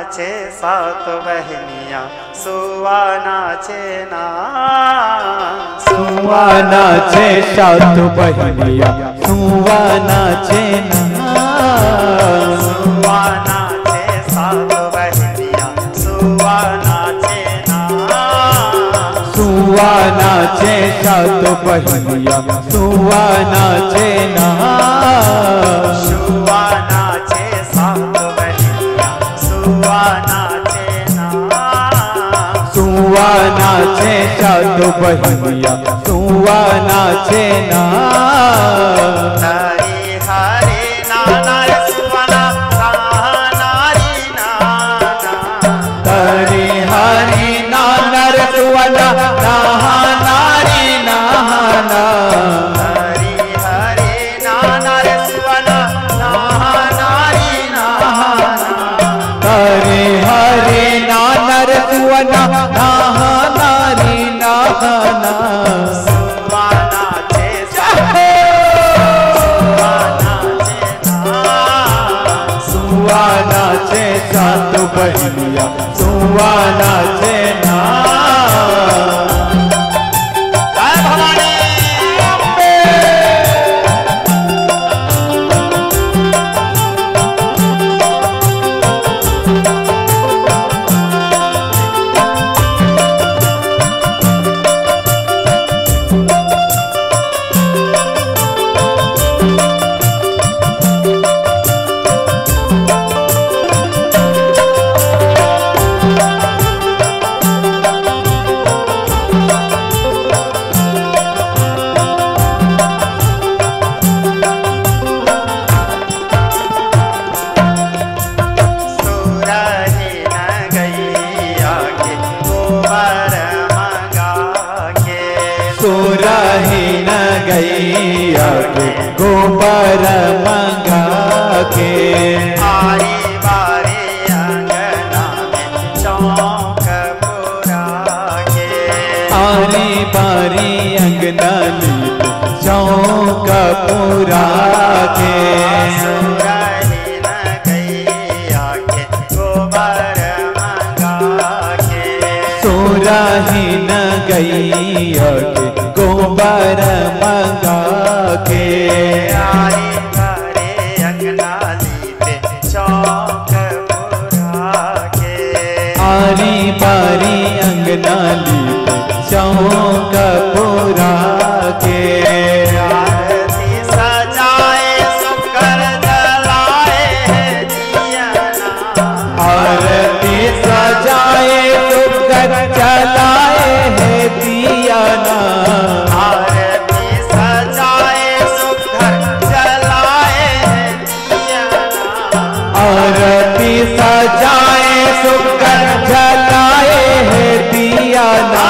नाचे सात बहनियाँ सुआ नाचे ना। सुआ नाचे सात बहनियाँ सुआ नाचे ना। सुआ नाचे सात बहनियाँ सुआ नाचे ना। सुआ नाचे सात बहनियाँ सुआ नाचे ना। सुआ नाचे सात बहनियाँ सुआ नाचे ना। सुआ नाचे सात बहनियाँ सुआ नाचे ना। हरे हरे नाना रे सुवना नारी नाना। हरे हरे नाना रे सुवना नारी नाना। हरे हरे नाना रे सुवना नारी नाना। हरे हरे नाना रे सुवना नारी नाना। सुआ नाचे सुआ नाचे सात बहनियाँ सुआ नाचे ना। जय भवानी। सुरहीन गैया के गोबर मंगा के। आरी बारी अंगना में चौक पुरा के। आरी बारी अंगना लीप चौक पुरा के। सुरहीन गैया के गोबर मंगा के। सुरहीन गैया के गोबर मंगा के। आरी बारी अंगना लीपे चौक पुरा के। आरी बारी अंगना लीप चौक पुरा के। आरती सजाए सुकर जलाए दिया ना। आरती सजाए सुकर जलाए है दिया ना। आरती सजाए सुकर जलाए दिया ना। आरती सजाए सुकर जलाए है दिया ना।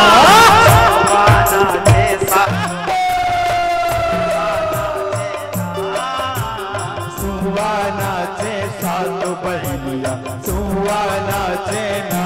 सुआ नाचे सात बहनियाँ सुआ नाचे ना।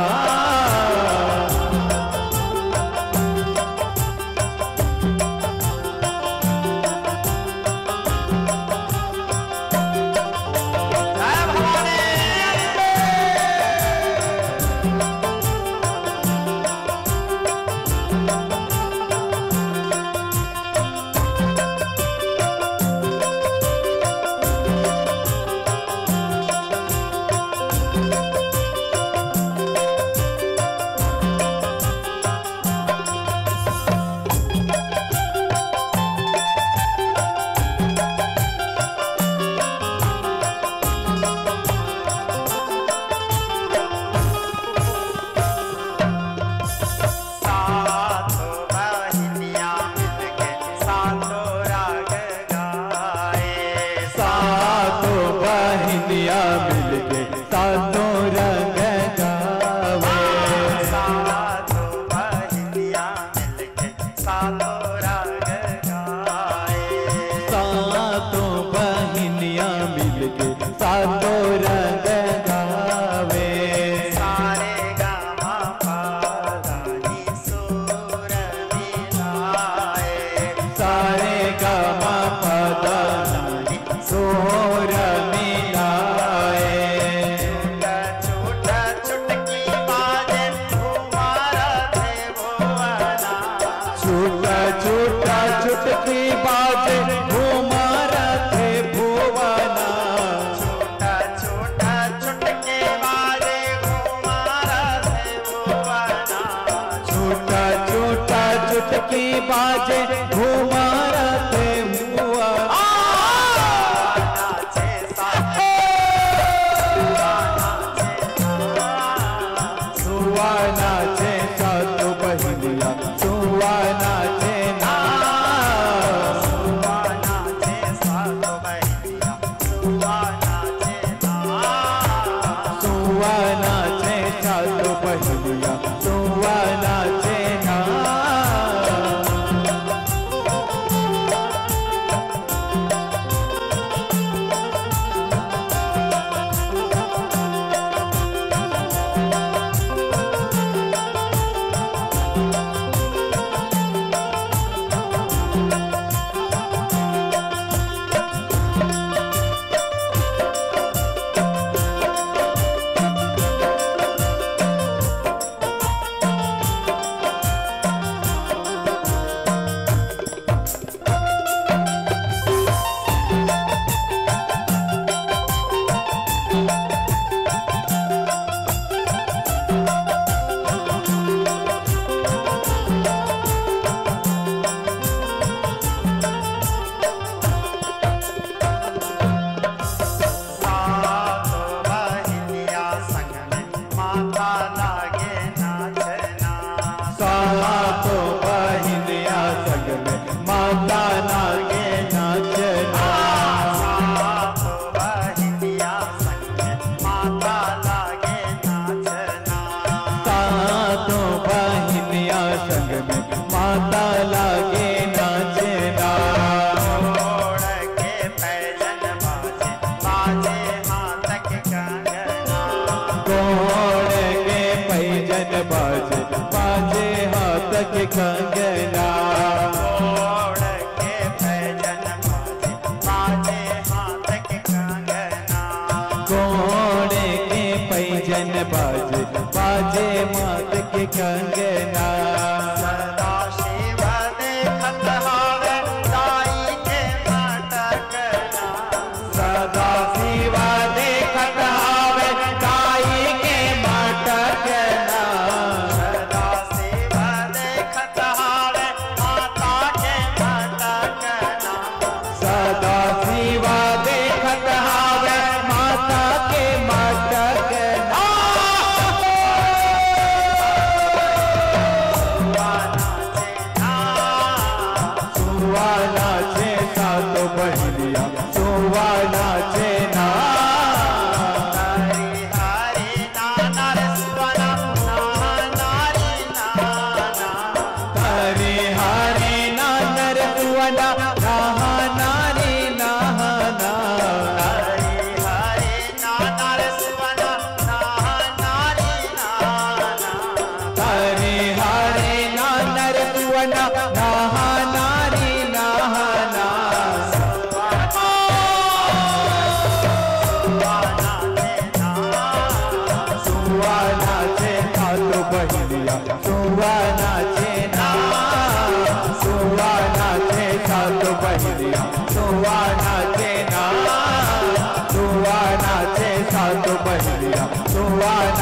बाजे घुमार थे मुआ नाचे साथे सुआ नाचे सात बहिनिया सुआ नाचे ना सुआ नाचे सात बहिनिया सुआ नाचे सुआ नाचे सात बहिनिया सुआ नाचे ना माता लागे नाचना सातों बहिनिया संग में माता लागे नाचना छोड़ के पैजन बाजे बाजे हाथ के कंगना कोड़ के पैजन बाजे बाजे हाथ के कंगना पैजन बाजे बाजे मात के कंगना सदा शिव देखत हावे ताई के मटकना सदा शिव देखत हावे ताई के मटकना सदा शिव देखत हावे माता के मटकना सदा शिव देखत हावे माता के मटकना सुआ नाचे सात बहिनिया सुआ नाचे ना हरि हरि नाना रे सुवना नारी नाना हरे हरे नानर सुवना नाहा नारी नाहना हरि हरि नाना रे सुवना नारी नाना हरे हरे नानर सुवना नाहा नारी नाहना सुआ नाचे सातो बहिनिया सुआ नाचे ना सुआ नाचे सातो बहिनिया सुआ नाचे ना सुआ नाचे सातो बहिनिया सुआ